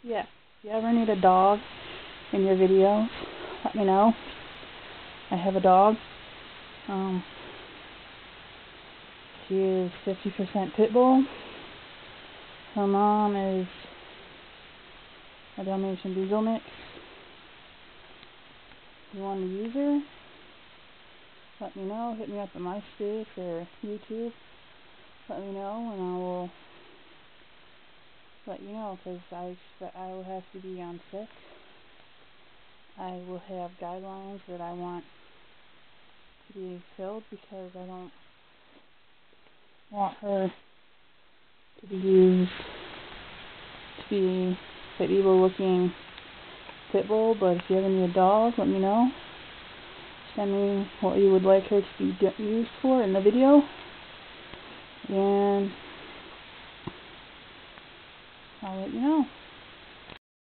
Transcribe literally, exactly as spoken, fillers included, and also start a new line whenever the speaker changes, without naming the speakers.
Yeah, if you ever need a dog in your videos, let me know. I have a dog. Um, she is fifty percent pit bull. Her mom is a Dalmatian Beagle mix. If you want to use her, let me know. Hit me up at MySpace or YouTube. Let me know, and I will let you know, because I expect I will have to be on sick. I will have guidelines that I want to be filled, because I don't want her to be used to be the evil looking pit bull. But if you ever need a dog, let me know. Send me what you would like her to be used for in the video, and I'll let you know.